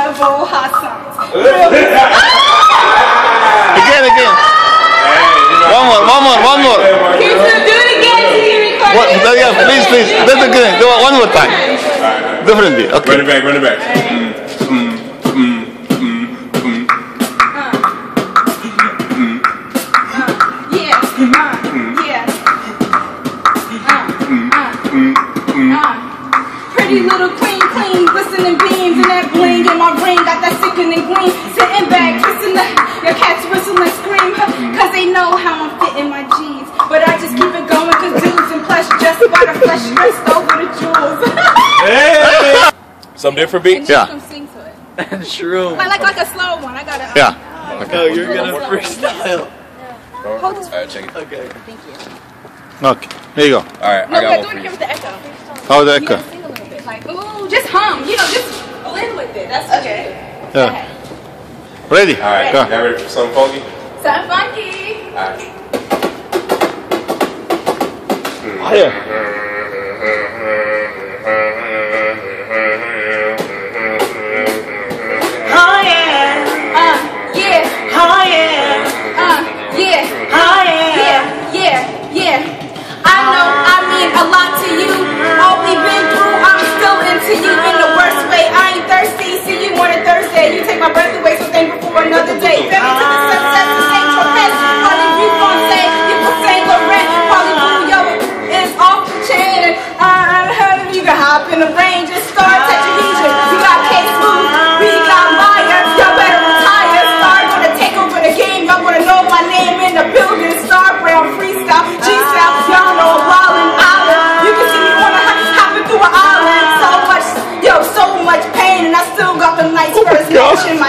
level hot songs. Again. One more. Can you do it again so you record it? Yeah, please. That's again. Do it one more time. Differently. Okay. Run it back. Pretty little queen, glistening beams and that bling in my ring, got that sickening gleam. Sitting back, kissing your cats whistle and scream, cause they know how I'm fitting my G's. But I just keep it going, cause dudes and plush just by the flesh dressed over the jewels. Hey! Some different beats? Yeah. Sing to it. Shroom. Like a slow one. I got it. Yeah. Okay. Oh, you're gonna freestyle. Hold this. Alright, check it. Okay. Thank you. Okay. Here you go. Alright, No, I got but one do for it you. again with the echo. How the You echo? gotta sing a little bit. Like, ooh, just hum. Just blend with it. That's okay. Yeah. Ready? Alright, Go. y'all ready for something funky? Something funky. Alright. Higher. Yeah. I know, I mean a lot to you. All we've been through, I'm still into you in the worst way. I ain't thirsty, see you on a Thursday. You take my breath away, so thankful for another day. Fed me to the sunset to St. Tropez. Probably you gon' say you put St. Laurent. Probably Julio is off the chain. And I heard you can hop in the rain, just start touching region. We got Ksmooth, we got Maya. Y'all better retire. Star gonna take over the game. Y'all wanna know my name in the building. Star Brown freestyle, G-style. Y'all know I'm wildin' island. You can see me wanna hopping through an island. So much pain, and I still got the nice first motion. My